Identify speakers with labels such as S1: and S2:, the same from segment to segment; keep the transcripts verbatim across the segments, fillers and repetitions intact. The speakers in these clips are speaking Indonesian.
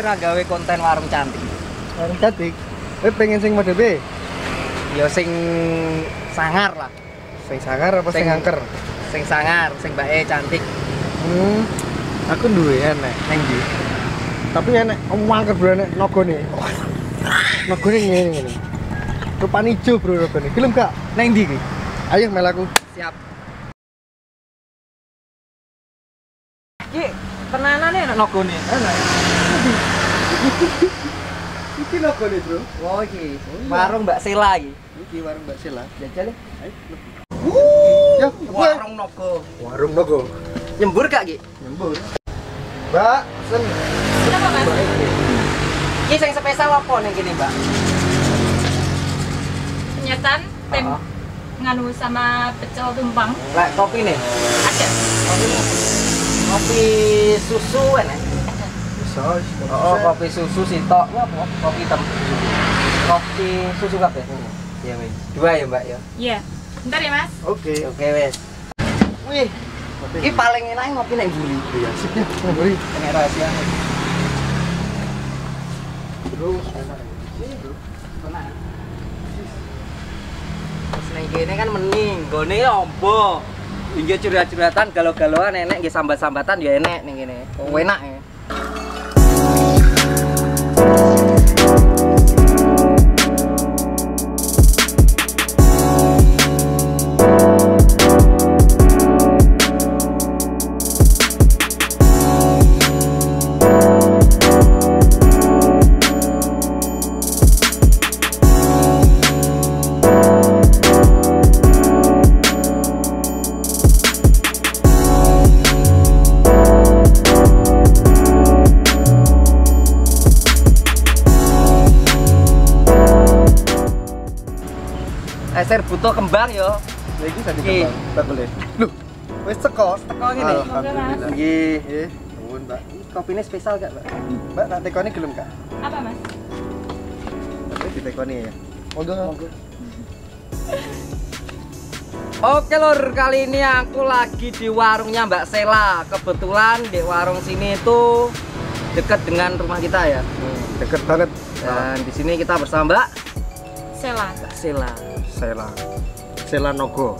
S1: ora gawe konten warung cantik?
S2: Warung cantik. Eh pengen sing model B?
S1: Ya sing sangar lah.
S2: Sing sangar apa sing,
S1: Sing-
S2: angker?
S1: Sing sangar, sing bae cantik.
S2: Hmm. Aku duwe enek.
S1: Neng ndi?
S2: Tapi enek omong angker bro enek nogone. Nogone ngene ngene. Rupan ijo bro nogone. Gelem gak?
S1: Neng ndi ki?
S2: Ayo melaku.
S1: Siap. Ki, penanane enak nogone.
S2: Enak. Iki nogone bro.
S1: Oh iki, warung Mbak Sela iki.
S2: Iki warung Mbak Sela.
S1: Jajal ya.
S2: Ayo. Wuh. Ya,
S1: Warung Nogo.
S2: warung nogo.
S1: Nyembur gak ki?
S2: Nyembur. Mbak, pesen.
S3: Kenapa mas?
S2: Mbak ini.
S1: Ki sing spesial apa ning kene, Mbak?
S3: Penyetan, tem,
S1: Oh.
S3: nganu sama pecel tumpang.
S1: Lek kopi nih.
S3: Ada.
S1: Kopi. Kopi susu enak.
S2: Bisa,
S1: Oh, kopi susu sitok. Apa? Kopi hitam. Kopi susu kabeh. Iya, wis. Dua ya, Mbak ya.
S3: Iya. Bentar ya mas.
S2: Oke.
S1: Oke, wis. Wih, iki paling enak ngopi nek mburi.
S2: Iya, sipnya. Ngobrol.
S1: Enak rahasia.
S2: Terus enak.
S1: Tenang. Terus ning kene kan mending, gone ombo. Inggih curhat-curhatan galau-galauan enek nggih sambat-sambatan ya enek ning kene. Oh, enak ya. Eser butuh kembang yo.
S2: Lha iki tadi
S1: Iki.
S2: kembang. Tak boleh. Loh, wis teko.
S1: Teko ngene.
S2: Alhamdulillah.
S1: Nggih.
S2: Nggih, nuwun, Mbak.
S1: Kopine spesial gak, Mbak?
S2: Mbak, tak tekoni gelem gak?
S3: Apa mas?
S2: Tapi ditekoni ya. Monggo. Monggo.
S1: Oke lur, kali ini aku lagi di warungnya Mbak Sela. Kebetulan di warung sini itu dekat dengan rumah kita ya.
S2: Deket banget.
S1: Dan di sini kita bersama Mbak
S3: Sela.
S1: Mbak Sela.
S2: Sela. Sela Nogo.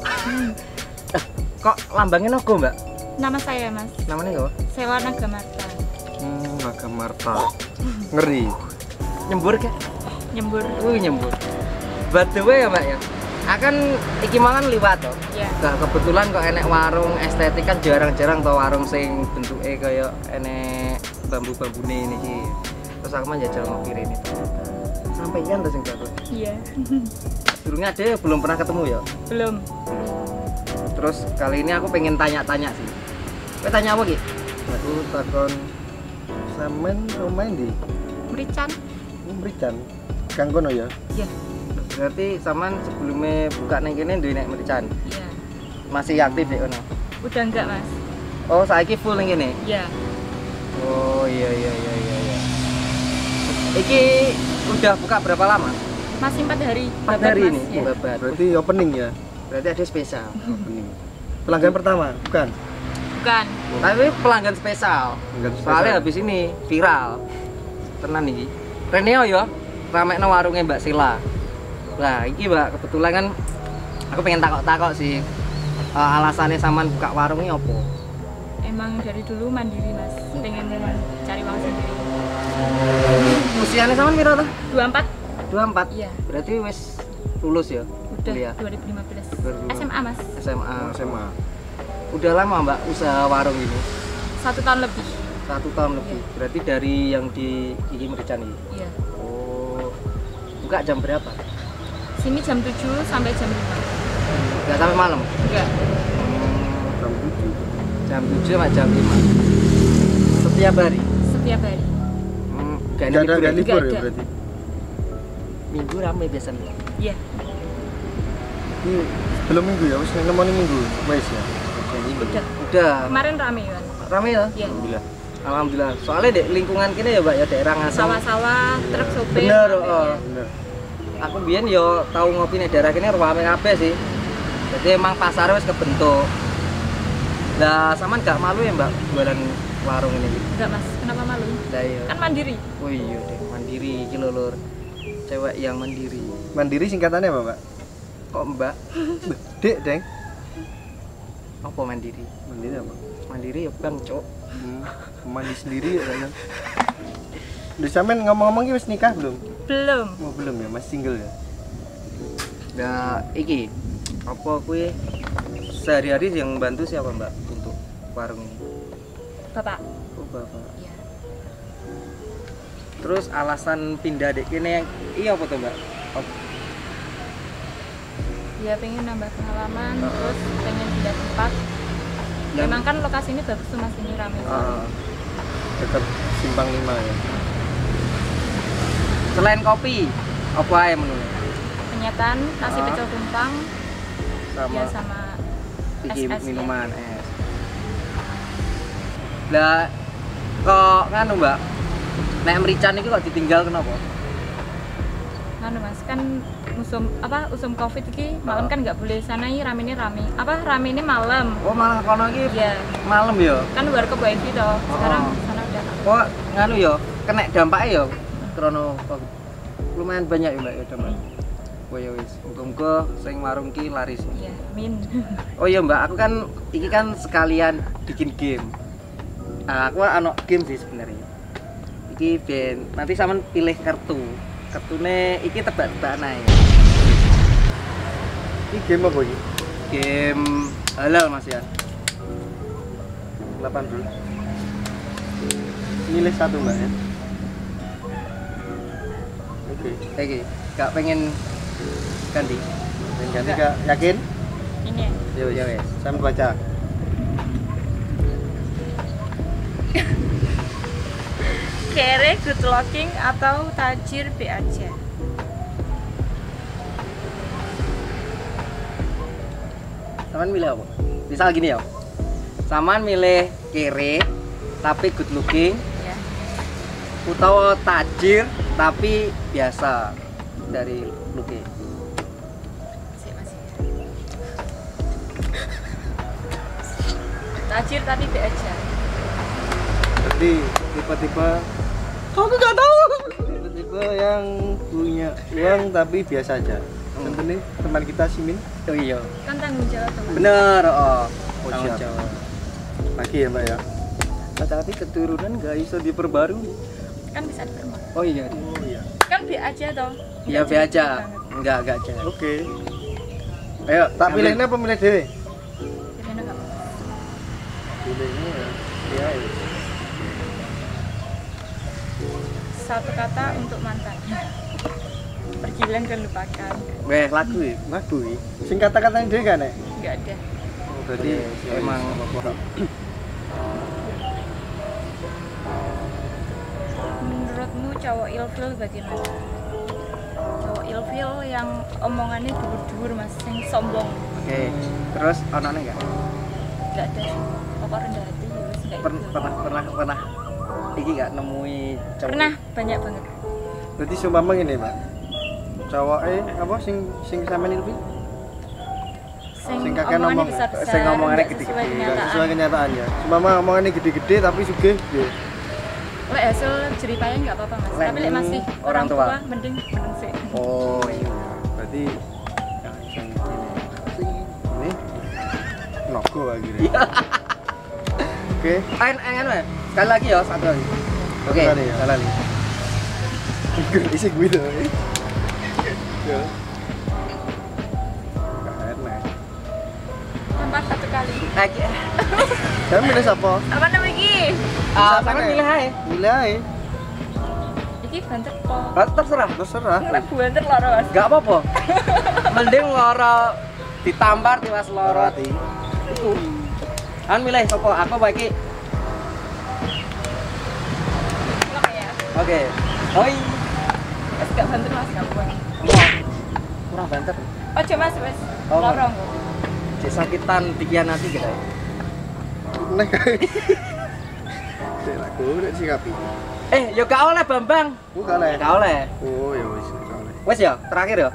S1: Kok lambangnya Nogo, Mbak?
S3: Nama saya mas.
S1: Namanya apa?
S3: Sela Nagamarta.
S2: Hmm, Naga Marta. Ngeri.
S1: Nyembur kan?
S3: Nyembur.
S1: Wih, nyembur. By the way ya, Mbak ya. Akan iki mangan liwat toh.
S3: Iya.
S1: Nah, kebetulan kok enek warung estetik kan jarang-jarang tau warung sing bentuke kaya enek bambu-bambune niki. Terus aku mah jajal ngopi rene. Sampeyan to sing bagus.
S3: Iya.
S1: Durungnya ada ya, belum pernah ketemu ya.
S3: Belum.
S1: Terus kali ini aku pengen tanya-tanya sih. Kowe tanya apa ki?
S2: Aku takon sampean rumah ndi?
S3: Merican.
S2: Merican. Kang kono ya.
S3: Iya.
S1: Berarti saman sebelumnya buka neng kene duwe nek merican.
S3: Iya.
S1: Masih aktif ya kono.
S3: Udah enggak mas?
S1: Oh, saiki full neng kene.
S3: Iya.
S1: Oh, iya iya iya iya iya. Iki udah buka berapa lama?
S3: Masih empat hari.
S1: Empat
S3: Babat,
S1: hari
S3: Mas.
S1: ini.
S3: Iya.
S1: Babat.
S2: Berarti opening ya.
S1: Berarti ada spesial.
S2: Opening. Pelanggan pertama, bukan?
S3: Bukan.
S1: Tapi pelanggan spesial.
S2: Pelanggan spesial.
S1: Soalnya habis ini viral. Tenan iki. Reneo ya, ramekno warungnya Mbak Sela. Nah, iki Mbak, kebetulan kan aku pengen takok-takok sih. Uh, alasannya saman buka warungnya apa?
S3: Emang dari dulu mandiri mas. Pengen cari uang sendiri.
S1: Usianya saman piro ta?
S3: dua puluh empat.
S1: dua puluh empat.
S3: Iya.
S1: Berarti wis lulus ya?
S3: Udah
S1: Kuliah.
S3: dua ribu lima belas.
S1: dua ribu lima belas.
S3: S M A mas.
S1: S M A.
S2: S M A.
S1: Udah lama Mbak usaha warung ini?
S3: Satu tahun lebih.
S1: Satu tahun lebih. Berarti dari yang di Gigi Merican ini?
S3: Iya.
S1: Oh. Buka jam berapa?
S3: Sini jam tujuh sampai jam lima.
S1: Enggak sampai malam?
S3: Enggak.
S2: Jam tujuh.
S1: Jam tujuh sampai jam lima. Setiap hari?
S3: Setiap hari.
S1: Hmm, gak
S2: Enggak ada
S1: libur ya?
S2: enggak libur
S3: Nggak
S2: ya
S3: ada.
S2: berarti.
S1: Minggu rame biasanya.
S3: Iya.
S2: Ini belum minggu ya, wis nemoni minggu. Wis ya.
S3: Udah.
S1: Udah.
S3: Kemarin rame kan.
S1: Rame ya?
S3: Iya.
S2: Alhamdulillah.
S1: Alhamdulillah. Soalnya di lingkungan kini ya Mbak ya daerah Ngasem.
S3: Sawah-sawah, truk sopir.
S1: Bener,
S3: rame,
S1: oh.
S3: ya.
S2: Bener.
S1: Aku biyen yo tahu ngopi nih daerah kini rame kabeh sih. Jadi emang pasarnya wis kebentuk. Lah sampean gak malu ya Mbak jualan warung ini?
S3: Enggak mas, kenapa malu?
S1: Lah iya.
S3: Kan mandiri.
S1: Oh iya deh, mandiri iki lho Lur. Cewek yang mandiri.
S2: Mandiri singkatannya apa, Mbak?
S1: Kok Mbak?
S2: Dek, Deng.
S1: Apa mandiri?
S2: Mandiri apa?
S1: Mandiri ya Bang, Cok.
S2: Hmm, mandi sendiri ya kayaknya. Udah sampean ngomong-ngomong iki wis nikah belum?
S3: Belum.
S2: Oh, belum ya, masih single ya.
S1: Nah, iki apa kue sehari-hari yang bantu siapa Mbak untuk warung ini?
S3: Bapak.
S1: Oh, Bapak.
S3: Iya.
S1: Terus alasan pindah dek kene yang iya apa tuh Mbak? Oh,
S3: Dia pengen nambah pengalaman,
S1: Uh.
S3: terus pengen pindah tempat.
S1: yang-
S3: Memang kan lokasi ini bagus tuh mas, ini ramai.
S1: Ah,
S2: Dekat Simpang lima ya.
S1: selain kopi, apa aja menunya?
S3: Penyetan, nasi
S1: Ah.
S3: pecel tumpang,
S1: Sama
S3: ya sama
S1: iki
S3: es-es ya.
S1: minuman es. Lah kok nganu Mbak? Nek merican iki kok ditinggal kenapa?
S3: Nganu mas, kan musim apa usum covid iki malam
S1: Ah.
S3: kan nggak boleh sana ini rame ini rame. Apa rame ini malam?
S1: Oh malah kono iki
S3: Iya.
S1: malam ya?
S3: Kan luar ke wifi toh. Sekarang
S1: Oh.
S3: sana udah.
S1: Kok nganu ya? Kena dampaknya ya? Krono Covid. Lumayan banyak ya Mbak ya dampak. Oh ya wis, muga-muga sing warung ki laris.
S3: Iya, min.
S1: Oh iya Mbak, aku kan iki kan sekalian bikin game. Ah, aku ana game sih sebenarnya. Iki ben nanti sampean pilih kartu. Kartune iki tebak-tebakan ae.
S2: Ini game apa ini?
S1: Game halal Mas ya.
S2: delapan belas. Milih satu, Mbak ya. Oke.
S1: Iki gak pengen ganti.
S2: Dan ganti Kak, yakin?
S3: Ini.
S1: Yo ya wes.
S2: Saya baca.
S3: Kere good looking atau tajir B aja.
S1: Saman milih apa? Misal gini ya. Saman milih kere tapi good looking
S3: Ya.
S1: utawa tajir tapi biasa dari looking.
S3: Sik, masih. Tajir tapi B aja.
S2: Berarti tipe-tipe
S1: Aku nggak tahu.
S2: tipe-tipe yang punya uang tapi biasa aja. Contoh nih teman kita Simin.
S1: Oh iya.
S3: Kan tanggung jawab teman.
S1: Bener, oh.
S2: Oh,
S1: Tanggung
S2: siap.
S1: jawab.
S2: Lagi ya, Mbak ya.
S1: Nah, tapi keturunan nggak bisa diperbarui.
S3: Kan bisa dipermak.
S1: Oh iya.
S2: Oh iya.
S3: Kan B aja toh.
S1: Iya
S3: Nggak
S1: be aja.
S3: jelek banget.
S1: Enggak, enggak aja.
S2: Oke.
S1: Ayo,
S2: Tak
S1: ambil.
S2: pilihnya apa milih dewe?
S3: Pilihnya nggak apa-apa.
S2: Pilihnya ya. Iya. Ya.
S3: Satu kata untuk mantan. Pergilan dan lupakan.
S1: Weh, lagu ya.
S2: Lagu iki. Sing kata-katanya dhewe kan nek.
S3: Nggak ada.
S2: Oh, berarti
S1: Oke, emang
S3: Menurutmu cowok ilfil bagaimana? Cowok ilfil yang omongannya dur-dur mas, yang sombong.
S1: Oke. Terus onone enggak?
S3: Nggak ada sih. Pokok rendah hati ya wes nggak
S1: Pernah
S3: ilfil.
S1: pernah pernah pernah iki enggak nemui cowok?
S3: Pernah, banyak banget.
S2: berarti sumpama ngene, Mbak. Cowoknya apa sing sing sampean ilfil?
S3: Sing,
S2: Sing kakek
S3: omongannya
S2: ngomong,
S3: besar-besar,
S1: sing omongannya
S3: nggak
S1: gede-gede,
S3: sesuai
S2: Enggak
S3: kenyataan.
S2: sesuai kenyataan ya. Sumpama omongannya gede-gede tapi sugih ya.
S3: Lek hasil jeripaya nggak apa-apa mas.
S1: Lek
S3: Tapi lek masih
S1: orang
S3: orang
S1: tua.
S3: tua, mending mending sih.
S1: Oh iya.
S2: Berarti yang sing ini ini nogo lagi deh.
S1: Iya.
S2: Oke.
S1: Ain ain ain. Sekali lagi ya, satu lagi. Oke.
S2: Satu kali ya?
S1: Sekali lagi.
S2: Gue isi gue tuh. Ya. Karena
S3: Empat satu kali.
S1: Lagi.
S2: kamu milih siapa?
S3: Apa namanya iki?
S1: Ah,
S2: Siapa
S1: sampean
S2: nih?
S1: milih ae.
S2: Milih aja.
S3: Iki banter po.
S1: Ah, terserah.
S2: Terserah.
S3: Lek banter loro mas.
S1: Gak apa-apa. Mending loro ditampar tiwas loro.
S2: Hati.
S1: Iku. Kan milih sapa? Aku apa iki?
S3: Lama ya.
S1: Oke. Oi.
S3: Mas gak banter mas gampang.
S1: Kurang banter.
S3: Ojo mas wes.
S1: Oh,
S3: Loro kok.
S1: Cek sakitan dikhianati gitu.
S2: Nek kae. Dek aku nek sikapi.
S1: Eh, yo gak oleh Bambang.
S2: Bukan lah.
S1: Gak oleh.
S2: Oh, ya wis, gak oleh.
S1: Wes ya, terakhir ya.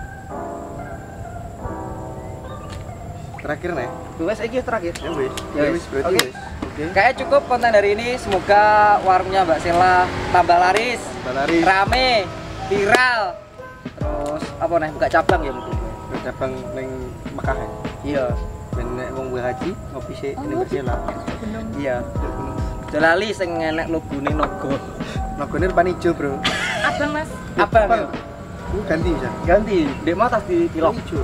S2: Terakhir nih.
S1: Wes iki terakhir.
S2: Ya wis.
S1: Ya
S2: Ya
S1: wis.
S2: wis berarti
S1: Oke.
S2: wis.
S1: Kayaknya cukup konten hari ini. Semoga warungnya Mbak Sela tambah laris,
S2: Balari.
S1: rame, viral. Terus apa nih buka cabang ya mungkin.
S2: Cabang ning Mekah. Ya?
S1: Iya.
S2: Ben nek wong gue haji ngopi sik
S3: Oh,
S2: ning Persela.
S3: Gunung.
S1: Iya. Jolali sing enek logone naga.
S2: Nogone depan ijo, Bro.
S3: Abang Mas.
S1: Apa ya?
S2: Ku ganti bisa.
S1: Ganti. Dek mau tas di pilok.
S2: Ijo.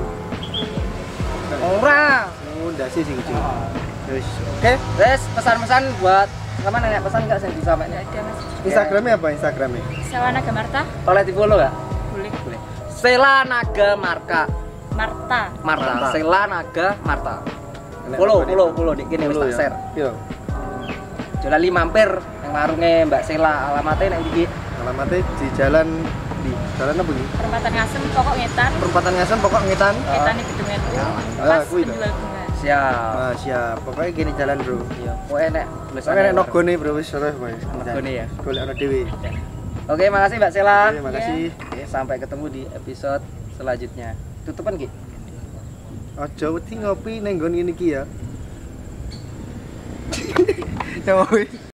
S1: Ora.
S2: Oh, ndase sing ijo. Terus oke.
S1: Wes pesan-pesan buat sama nenek pesan enggak sing disampaikan?
S3: Nggak ada Mas.
S2: Instagramnya apa Instagramnya?
S3: Sewa Naga Marta?
S1: Boleh di-follow enggak?
S3: Boleh.
S1: Boleh. Sela Naga Marka.
S3: Marta.
S1: Marta.
S2: Marta.
S1: Sela Naga Marta.
S2: Enak
S1: Follow,
S2: apa nih?
S1: follow, follow dik kene wis
S2: Follow
S1: tak
S2: ya?
S1: share.
S2: Iya.
S1: Jolali mampir yang warungnya Mbak Sela, alamatnya nang iki.
S2: Alamatnya di jalan di jalan apa nih?
S3: Perempatan Ngasem pokok ngetan.
S2: Perempatan Ngasen pokok ngetan.
S3: Ngetan di gedung N U.
S2: Ah,
S3: Pas
S2: kuwi lho.
S3: penjual bunga.
S1: Siap.
S2: Ah, siap. Pokoknya gini jalan, Bro.
S1: Iya, pokoknya nek
S2: Soalnya nek nogone, Bro, wis ora wis.
S1: Nogone ya?
S2: Golek ana dhewe.
S1: Oke, makasih Mbak Sela.
S2: Terima kasih.
S1: Oke, sampai ketemu di episode selanjutnya. Tutupan Ki.
S2: Aja wedi ngopi ning nggon ngene iki ya. Ya wis.